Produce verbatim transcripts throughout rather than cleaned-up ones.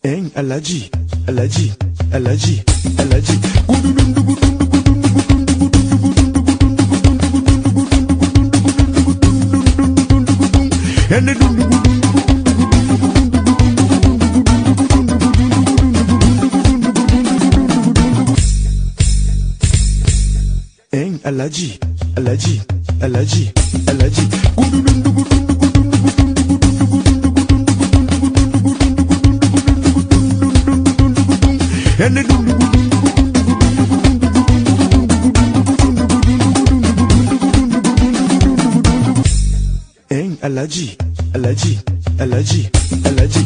Hein, Aladji, Aladji, Aladji, Aladji. Hein, Aladji, Aladji, Aladji, Aladji. Hein, Aladji, Aladji, Aladji, Aladji.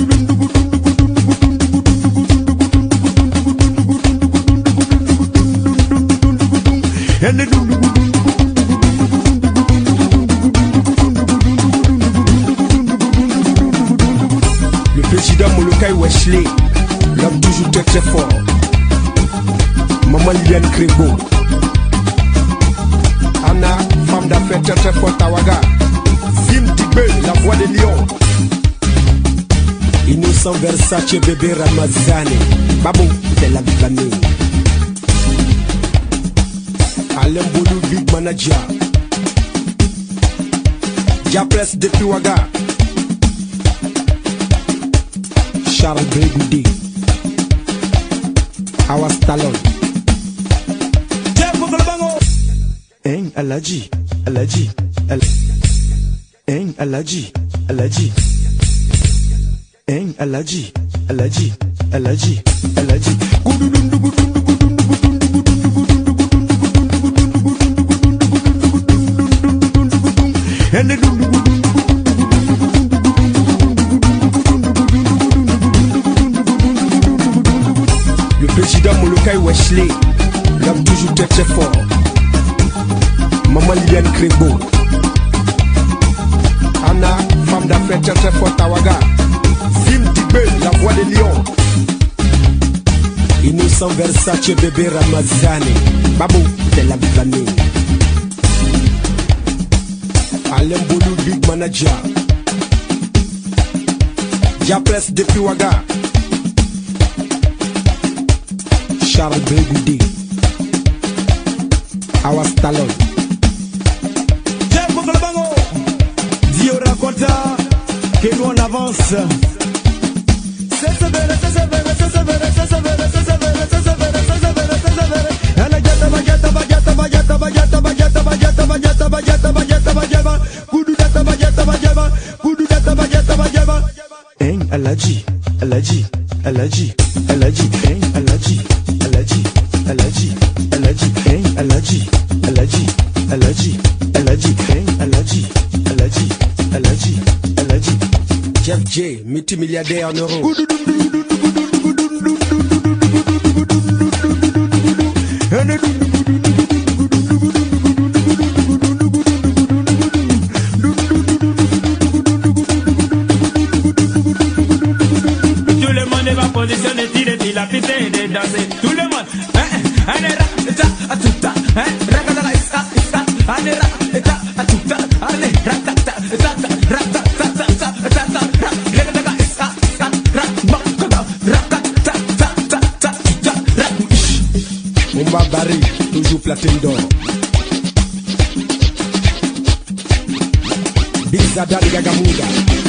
Le président Molokai Wesley, l'homme toujours très très fort. Maman Liliane Crégo, Anna, femme d'affaires très très forte à Ouaga. Zim Tibé, la voix des lions. Innocent Versace, bébé Ramazani, Babou de la famille. Alain Boulou, big manager. Diapresse depuis Ouaga. Charles Bégoudi, Awas Talon. Hein, Aladji, Aladji, Aladji. Hein, Aladji, Aladji. Hein, Aladji, Aladji, Aladji, Aladji. Le président Molokai Wesley, l'homme toujours très très fort. Maman Liliane Crégo, Anna, femme d'affaires très très forte à Ouaga. Zim Tibé, la voix des lions. Innocent Versace, bébé Ramazani, Babou de la famille. Alain Boulou, big manager. Diapresse depuis Ouaga. Charles Bégoudi, Awas Talon. Dio raconta que nous on avance. C'est sévère, c'est sévère, c'est sévère, c'est sévère, c'est sévère, c'est sévère, c'est sévère, c'est sévère. Elle gata bagata bagata bagata bagata bagata bagata bagata bagata bagata bagata kudu data bagata bagata kudu data bagata bagata. Hein, Aladji, Aladji, Aladji, Aladji. Hein, Aladji, Aladji, Aladji, Aladji. Hein, Aladji, Aladji, Aladji, Aladji. Hein, Aladji, Aladji, Aladji, Aladji. Jeff J, multimilliardaire en euros. Tout le monde va positionner, tirer, il a pité et danser. Tout le monde, hein, hein, hein, ta, à tout ta, hein, rakata, isa, isa, hein, ra, ta, à tout ta, hein, rakata, ta, ta, rakata, ta, ta, ta, ta, rakata, isa, isa, rakata, rakata, ta, ta, ta, ta, rakata. Mumba Barry, toujours platine d'or. Bizada de Gagamuda.